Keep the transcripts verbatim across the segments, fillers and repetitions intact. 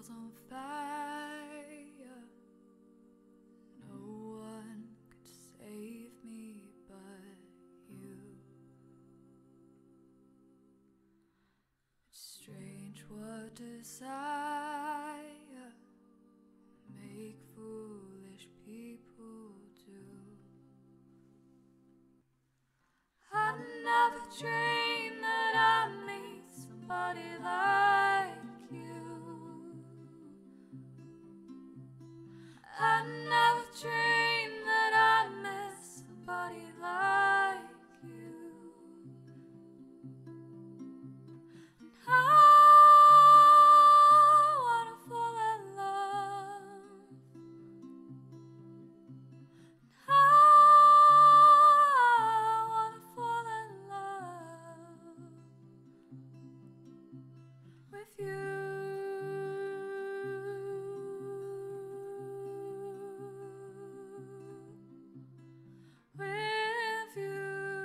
was on fire. No one could save me but you. It's strange what desire make foolish people do. I never dreamed that I'd meet somebody like you. I never dreamed that I'd miss somebody like you. And I wanna fall in love. And I wanna fall in love with you. With you.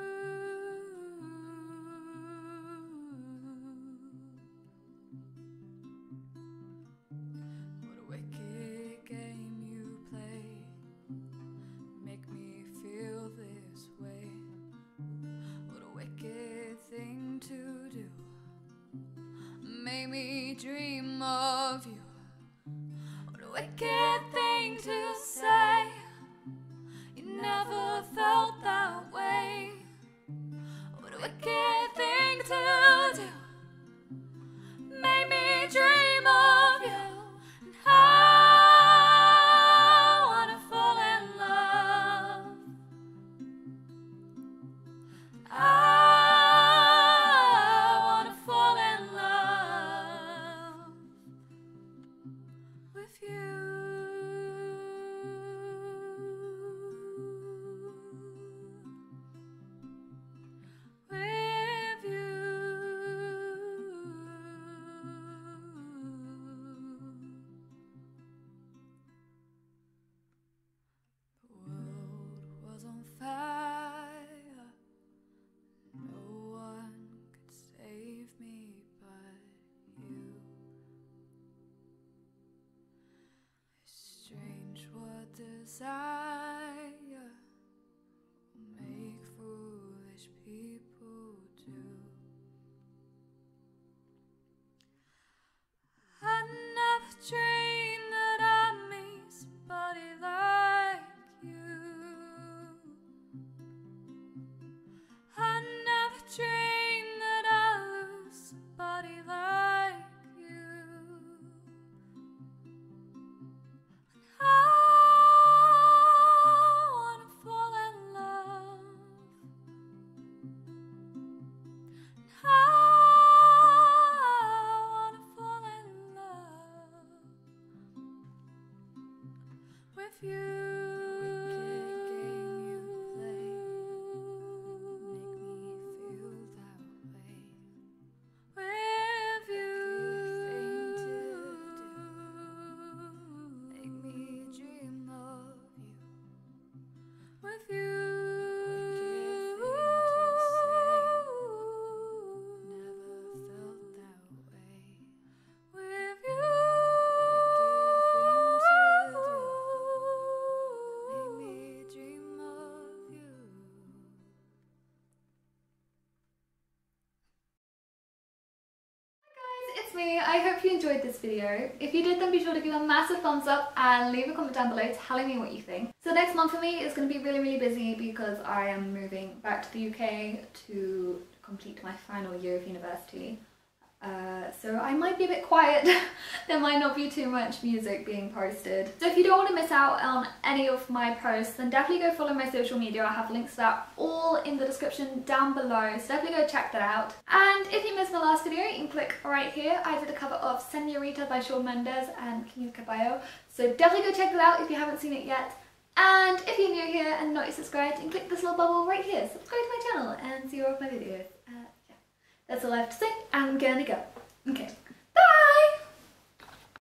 What a wicked game you play, make me feel this way. What a wicked thing to do, make me dream of you. What a wicked thing to say, you never felt that way. What a wicked thing to do, make me dream of you. And I wanna fall in love. I wanna fall in love with you. With you. The world was on fire. No one could save me but you. It's strange what desire will make foolish people do. I never dreamed that I'd meet somebody like you. I never dreamed that I'd lose somebody like you. And I wanna fall in love. And I wanna fall in love with you. It's me. I hope you enjoyed this video. If you did, then be sure to give a massive thumbs up and leave a comment down below telling me what you think. So next month for me is going to be really really busy because I am moving back to the U K to complete my final year of university. Uh, so I might be a bit quiet. There might not be too much music being posted. So if you don't want to miss out on any of my posts, then definitely go follow my social media. I have links to that all in the description down below, so definitely go check that out. And if you missed my last video, you can click right here. I did a cover of Senorita by Shawn Mendes and Camila Cabello, so definitely go check that out if you haven't seen it yet. And if you're new here and not yet subscribed, you can click this little bubble right here. Subscribe to my channel and see more of my videos. Uh, yeah. That's all I have to say. I'm gonna go. Okay.